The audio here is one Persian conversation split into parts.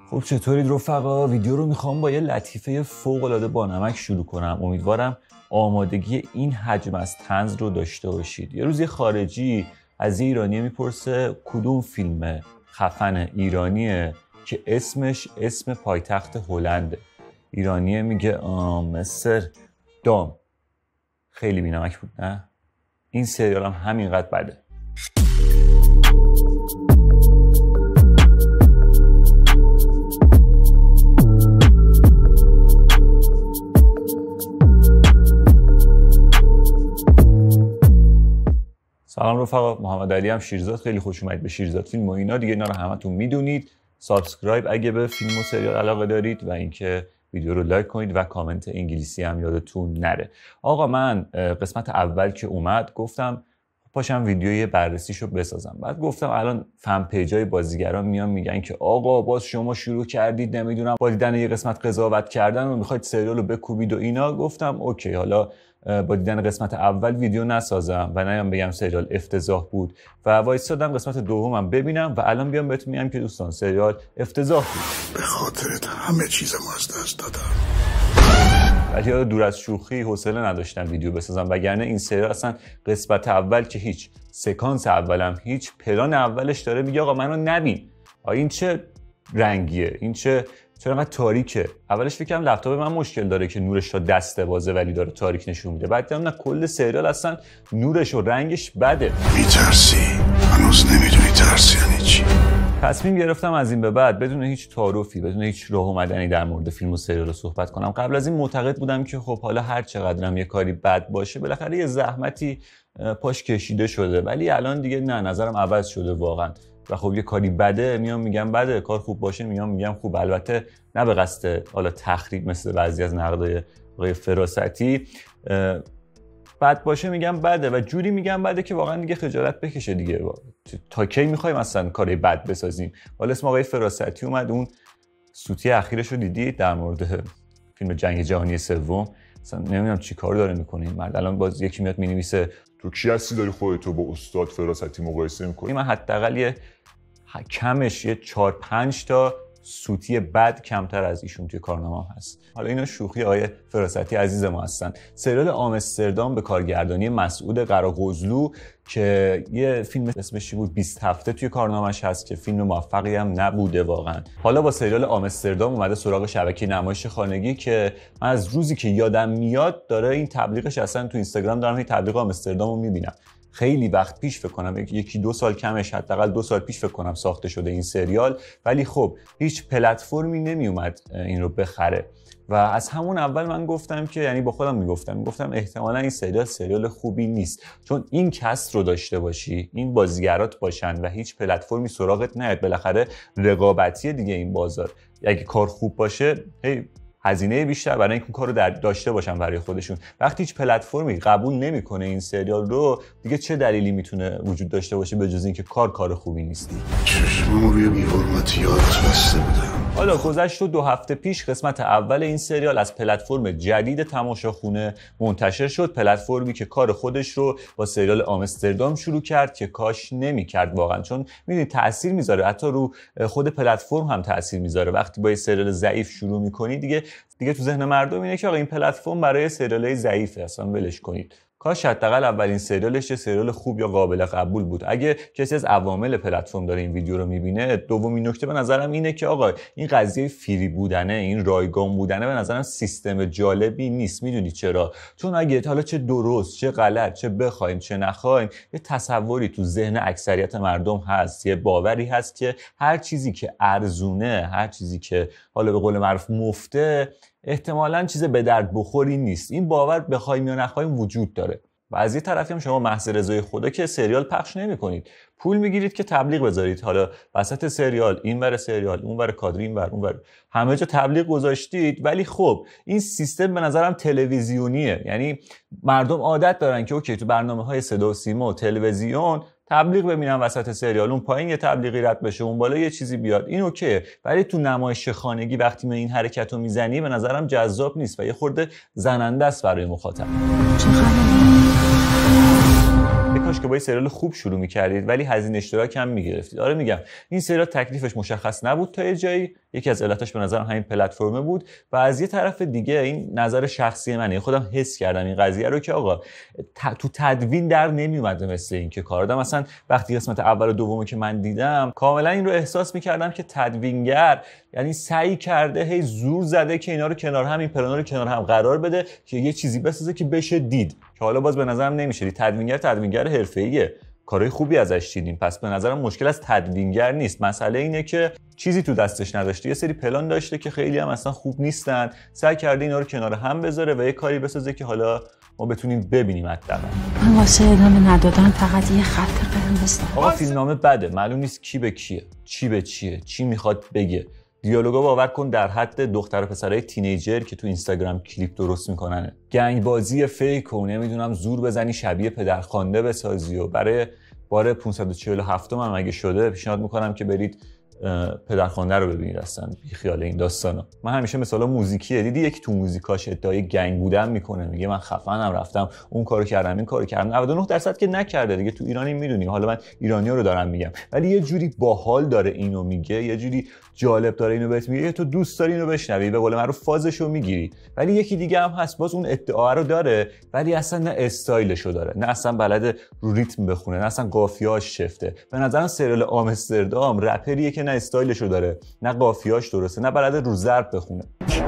خب چطورید رفقا؟ ویدیو رو میخوام با یه لطیفه فوق‌العاده بانمک شروع کنم. امیدوارم آمادگی این حجم از طنز رو داشته باشید. یه روز یه خارجی از یه ایرانی میپرسه کدوم فیلم خفن ایرانیه که اسمش اسم پایتخت هلنده. ایرانیه میگه مستر دام. خیلی بی‌نمک بود نه؟ این سریال هم همینقدر بده. سلام رفقا، محمد علی هم شیرزاد. خیلی خوش اومدید به شیرزاد فیلم و اینا. دیگه اینا رو همتون میدونید. سابسکرایب اگه به فیلم و سریال علاقه دارید و اینکه ویدیو رو لایک کنید و کامنت انگلیسی هم یادتون نره. آقا من قسمت اول که اومد گفتم پاشم ویدیوی بررسیشو بسازم. بعد گفتم الان فن پیجای بازیگران میان میگن که آقا باز شما شروع کردید نمیدونم با دیدن یه قسمت قضاوت کردن و میخواید سریال رو بکوبید و اینا. گفتم اوکی، حالا با دیدن قسمت اول ویدیو نسازم و نیم بگم سریال افتضاح بود و وایسادم قسمت دومم ببینم و الان بیام بهتون میگم که دوستان سریال افتضاح بود. به خاطرت همه چیزمو از دست دادم. ولی دور از شوخی حوصله نداشتم ویدیو بسازم، وگرنه این سریال اصلا قسمت اول که هیچ، سکانس اولم هیچ، پلان اولش داره میگه آقا منو نبین. این چه رنگیه؟ این چرا انقدر تاریکه؟ اولش فکر کنم لپتاپ من مشکل داره که نورش تا دسته بازه ولی داره تاریک نشون میده. بعد دیدم نه، کل سریال اصلا نورش و رنگش بده. میترسی؟ هنوز نمیدونی ترس یعنی چی؟ تصمیم گرفتم از این به بعد بدون هیچ تعارفی، بدون هیچ راه اومدنی در مورد فیلم و سریال رو صحبت کنم. قبل از این معتقد بودم که خب حالا هر چقدرم یه کاری بد باشه بالاخره یه زحمتی پاش کشیده شده، ولی الان دیگه نه، نظرم عوض شده واقعا. و خب یه کاری بده میام میگم بده، کار خوب باشه میگم خوب. البته نه به قصد حالا تخریب مثل بعضی از نقدای آقای فراستی، بد باشه میگم بده و جوری میگم بده که واقعا دیگه خجالت بکشه دیگه. تا کی میخوایم اصلا کاری بد بسازیم؟ حالا اسم آقای فراستی اومد، اون سوتی اخیرش رو دیدید در مورد فیلم جنگ جهانی سوم؟ اصلا نمیدونم چی کار داره میکنه این مرد. الان باز یکی میاد مینویسه تو کی هستی داری خودتو با استاد فراستی مقایسه میکنی؟ من حداقل یه کمش یه 4-5 تا سوتی بد کمتر از ایشون توی کارنامه‌ام هست. حالا اینا شوخی آقای فراستی عزیز ما هستن. سریال آمستردام به کارگردانی مسعود قراقزلو که یه فیلم اسمش بود 20 هفته توی کارنامه‌اش هست که فیلم موفقی هم نبوده واقعا. حالا با سریال آمستردام اومده سراغ شبکه نمایش خانگی که من از روزی که یادم میاد داره این تبلیغش، اصلا تو اینستاگرام دارم این تبلیغ آمستردامو میبینم. خیلی وقت پیش فکر کنم، 1-2 سال کمش، حداقل 2 سال پیش فکر کنم ساخته شده این سریال، ولی خب هیچ پلتفرمی نمی اومد این رو بخره و از همون اول من گفتم که یعنی با خودم میگفتم احتمالاً این سریال خوبی نیست، چون این کست رو داشته باشی، این بازیگرات باشن و هیچ پلتفرمی سراغت نیاد. بالاخره رقابتی دیگه این بازار. اگه کار خوب باشه هزینه بیشتر برای اینکه کارو داشته باشن برای خودشون. وقتی هیچ پلتفرمی قبول نمیکنه این سریال رو، دیگه چه دلیلی میتونه وجود داشته باشه به جز اینکه کار خوبی نیست؟ چشمامو روی بی‌حرمتی یادت بسته بودم. حالا گذشت 2 هفته پیش قسمت اول این سریال از پلتفرم جدید تماشاخونه منتشر شد. پلتفرمی که کار خودش رو با سریال آمستردام شروع کرد که کاش نمی‌کرد واقعا، چون می‌دونید تأثیر میذاره، حتی رو خود پلتفرم هم تأثیر میذاره. وقتی با یه سریال ضعیف شروع می‌کنی دیگه تو ذهن مردم اینه که آقا این پلتفرم برای سریال‌های ضعیفه، اصلا ولش کنید. کاش حداقل اولین سریالش یه سریال خوب یا قابل قبول بود. اگه کسی از عوامل پلتفرم داره این ویدیو رو میبینه، دومین نکته به نظرم اینه که آقا این قضیه فری بودنه، این رایگان بودنه به نظرم سیستم جالبی نیست. میدونید چرا؟ چون اگه حالا چه درست چه غلط، چه بخوایم چه نخوایم، یه تصوری تو ذهن اکثریت مردم هست، یه باوری هست که هر چیزی که ارزونه، هر چیزی که حالا به قول معروف مفته، احتمالاً چیز به درد بخوری نیست. این باور بخوایم یا نخوایم وجود داره. و از یه طرفی هم شما محض رضای خدا که سریال پخش نمی‌کنید، پول میگیرید که تبلیغ بذارید. حالا وسط سریال اینور سریال، اونور کادر، اونور همه جا تبلیغ گذاشتید. ولی خب این سیستم به نظرم تلویزیونیه، یعنی مردم عادت دارن که اوکی تو برنامه‌های صدا و سیما و تلویزیون تبلیغ ببینن وسط سریال، اون پایین یه تبلیغی رد بشه، اون بالا یه چیزی بیاد، این اوکیه. ولی تو نمایش خانگی وقتی من این حرکتو میزنی به نظرم جذاب نیست و یه خورده زننده است برای مخاطب. کاش که با سریال خوب شروع می‌کردید ولی هزینه اشتراک هم می‌گرفتید. آره میگم این سریال تکلیفش مشخص نبود تا یه جایی، یکی از علتاش به نظرم همین پلتفرم بود و از یه طرف دیگه این نظر شخصی منه، خودم حس کردم این قضیه رو که آقا تو تدوین در نمیومده مثل این که کار دادم. مثلا وقتی قسمت اول و دومو که من دیدم کاملا این رو احساس می‌کردم که تدوینگر یعنی سعی کرده هی زور زده که اینا رو کنار هم، این پلانا رو کنار هم قرار بده که یه چیزی بسازه که بشه دید، که حالا باز به نظرم نمیشه. تدوینگر حرفه‌ایه، کارهای خوبی ازش دیدیم، پس به نظرم مشکل از تدوینگر نیست. مسئله اینه که چیزی تو دستش نداشته، یه سری پلان داشته که خیلی هم اصلا خوب نیستن، سعی کرده اینا رو کنار هم بذاره و یه کاری بسازه که حالا ما بتونیم ببینیم. حداقل من واسه ادامه ندادن فقط یه خط قرمز دارم. آقا فیلمنامه بده، معلوم نیست کی به کیه، چی به چیه، چی میخواد بگه. دیالوگا باور کن در حد دختر و پسرای تینیجر که تو اینستاگرام کلیپ درست میکنن. گنگ بازی فیک و نمیدونم زور بزنی شبیه پدرخوانده بسازی و برای بار 547 هم اگه شده پیشنهاد میکنم که برید پدرخوانده رو ببینید، اصلا بی خیال این داستانا. من همیشه مثلا موزیکیه، دیدی یکی تو موزیکاش ادعای گنگ بودن میکنه، میگه من خفنم، رفتم اون کارو کردم این کارو کردم. 99% که نکرده دیگه، تو ایرانی میدونی، حالا من ایرانی‌ها رو دارم میگم، ولی یه جوری باحال داره اینو میگه، یه جوری جالب داره اینو بهت میگه، تو دوست داری اینو بشنوی، به قول معروف فازشو میگیری. ولی یکی دیگه هم هست باز اون ادعا رو داره ولی اصلا نه استایلشو داره، نه اصلا بلد رو ریتم بخونه، نه اصلا قافیه‌اش شفته. به نظرم سریال آمستردام رپریه که نه استایلشو داره، نه قافیه‌اش درسته، نه بلد رو ضرب بخونه.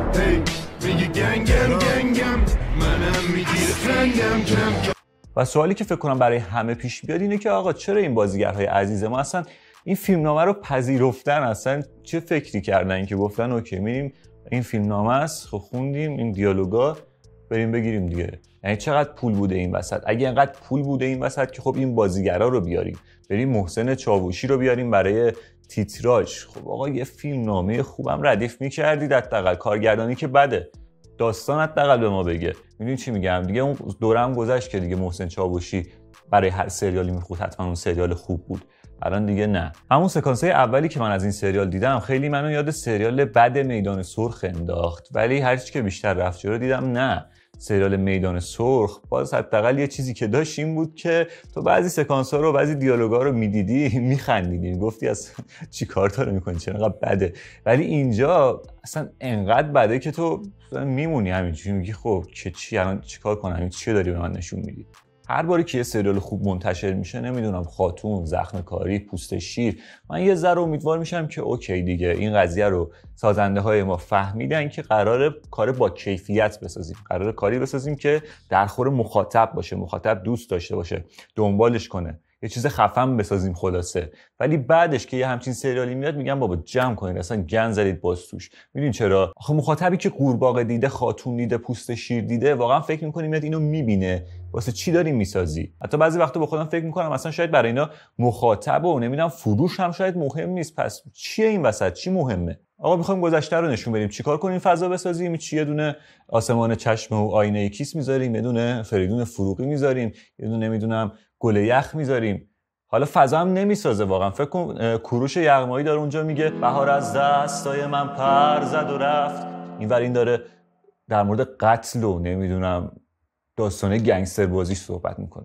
و سوالی که فکر کنم برای همه پیش بیاد اینه که آقا چرا این بازیگرهای عزیز ما اصلا این فیلمنامه رو پذیرفتن؟ اصلا چه فکری کردن که گفتن اوکی میریم این فیلمنامه است، خب خوندیم این دیالوگا، بریم بگیریم دیگه. یعنی چقدر پول بوده این وسط؟ اگه اینقدر پول بوده این وسط که خب این بازیگرا رو بیاریم، بریم محسن چاوشی رو بیاریم برای تیتراژ، خب آقا یه فیلمنامه خوبم ردیف می‌کردید حداقل. کارگردانی که بده، داستان حداقل به ما بگه. میدونی چی میگم دیگه؟ اون دورم گذشت که دیگه محسن چاوشی برای هر سریالی میخواد حتما اون سریال خوب بود. الان دیگه نه. همون سکانس‌های اولی که من از این سریال دیدم خیلی منو یاد سریال بد میدان سرخ انداخت، ولی هر چی که بیشتر رفت جلو دیدم نه، سریال میدان سرخ باز حداقل یه چیزی که داشت این بود که تو بعضی سکانس‌ها رو، بعضی دیالوگا رو میدیدی میخندیدی، گفتی اصلا چی کار داره میکنی، چرا انقدر بده. ولی اینجا اصلا انقدر بده که تو میمونی همینجوری میگی خب چی الان چیکار کنم، این چی داری به من نشون میدی. هر باری که یه سریال خوب منتشر میشه، نمیدونم خاتون، زخم کاری، پوست شیر، من یه ذره امیدوار میشم که اوکی دیگه این قضیه رو سازنده های ما فهمیدن که قراره کار با کیفیت بسازیم، قراره کاری بسازیم که در خور مخاطب باشه، مخاطب دوست داشته باشه، دنبالش کنه، یه چیز خفن بسازیم خلاصه. ولی بعدش که یه همچین سریالی میاد میگم بابا جمع کنید، اصلا گند زدید باز توش. میدونین چرا؟ آخه مخاطبی که قورباغه دیده، خاتون دیده، پوست شیر دیده، واقعا فکر می‌کنی میاد اینو میبینه واسه چی داری میسازی؟ حتی بعضی وقتا با خودم فکر می‌کنم اصلا شاید برای اینا مخاطب و نمیدونم فروش هم شاید مهم نیست. پس چیه این وسط؟ چی مهمه؟ آقا می‌خوایم گذشته رو نشون بدیم، چیکار کنیم فضا بسازیم؟ چی یه دونه آسمان چشم و آینه کیس می‌ذاریم، یه دونه فریدون فروغی می‌ذاریم، یه دونه نمیدونم گل یخ می‌ذاریم. حالا فضا هم نمیسازه واقعا. فکر کن کوروش یغمایی داره اونجا میگه بهار از دستای من پر زد و رفت، اینور این داره در مورد قتل و نمیدونم داستانه گنگستر بازی صحبت میکنه.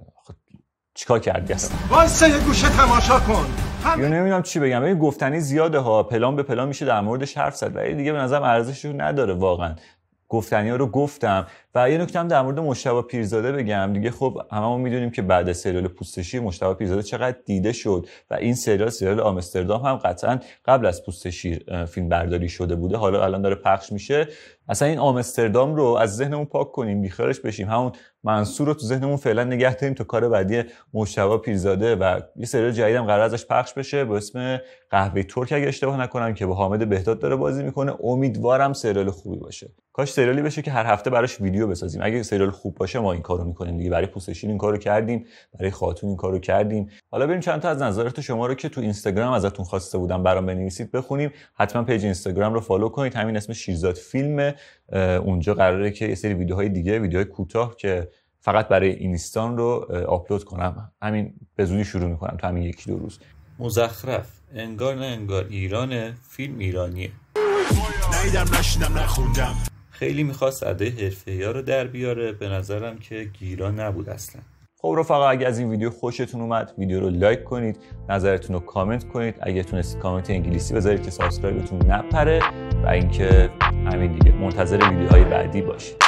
چیکار کردی اصلا؟ واسه یه گوشه تماشا کن. یا نمیدونم چی بگم، این گفتنی زیاده ها، پلان به پلان میشه در موردش حرف زد، ولی دیگه به نظرم ارزشش نداره واقعا. گفتنی ها رو گفتم. و یه نکته هم در مورد مجتبی پیرزاده بگم دیگه. خب هممون میدونیم که بعد از سریال پوست شیر مجتبی پیرزاده چقدر دیده شد و این سریال آمستردام هم قطعا قبل از پوست شیر فیلم برداری شده بوده، حالا الان داره پخش میشه. اصلا این آمستردام رو از ذهنمون پاک کنیم، بیخیالش بشیم، همون منصور رو تو ذهنمون فعلا نگه داریم تا کار بعدی مجتبی پیرزاده. و یه سریال جدیدم قرار ازش پخش بشه به اسم قهوه ترک اگه اشتباه نکنم که با حامد بهداد داره بازی میکنه. امیدوارم سریال خوبی باشه. کاش سریالی بشه که هر هفته براش ویدیو بسازیم. اگه سریال خوب باشه ما این کارو میکنیم دیگه. برای پوست شیر این کارو کردیم، برای خاتون این کارو کردیم. حالا بریم چند تا از نظرات شما رو که تو اینستاگرام ازتون خواسته بودم برام بنویسید بخونیم. حتما پیج اینستاگرام رو فالو کنید، همین اسم شیرزاد فیلم. اونجا قراره که یه سری ویدیوهای دیگه، ویدیوهای کوتاه که فقط برای اینستان رو آپلود کنم. همین به زودی شروع میکنم تا همین یکی دو روز. مزخرف، انگار نه انگار ایرانه، فیلم ایرانیه. نیدم نشیدم نخوندم. خیلی میخواست ادای حرفه‌ای‌ها رو در بیاره، به نظرم که گیرا نبود اصلا. خب رفقا، اگه از این ویدیو خوشتون اومد ویدیو رو لایک کنید، نظرتون رو کامنت کنید، اگه تونستید کامنت انگلیسی بذارید که سابسکرایبتون نپره و اینکه همین دیگه منتظر ویدیوهای بعدی باشید.